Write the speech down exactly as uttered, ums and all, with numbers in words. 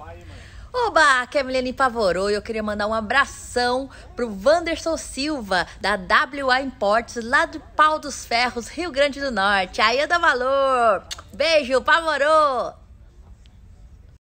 Oba, aqui é a Milene Pavorou e eu queria mandar um abração pro Wanderson Silva, da W A Imports, lá do Pau dos Ferros, Rio Grande do Norte. Aí eu dou valor. Beijo, Pavorou!